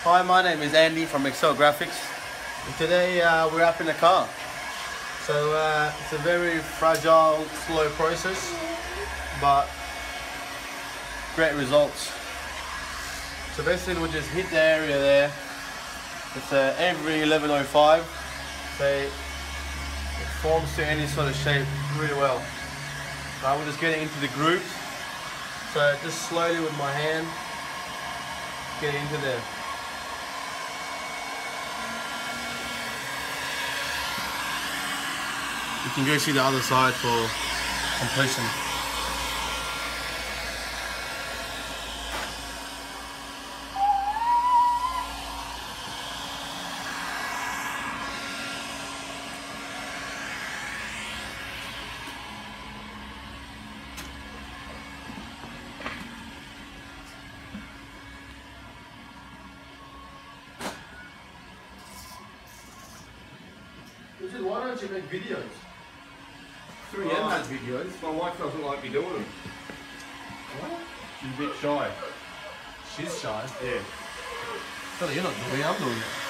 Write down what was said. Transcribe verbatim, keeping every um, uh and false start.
Hi, my name is Andy from Excel Graphics. And today uh, we're up in the car. So uh, it's a very fragile, slow process, but great results. So basically we'll just hit the area there. It's uh, every eleven oh five. So it forms to any sort of shape really well. Now we're just getting into the grooves. So just slowly with my hand, get into there. You can go see the other side for completion. Why don't you make videos? three M has videos. My wife doesn't like me doing them. What? She's a bit shy. She's shy? Yeah. Tell her you're not doing it, I'm doing it.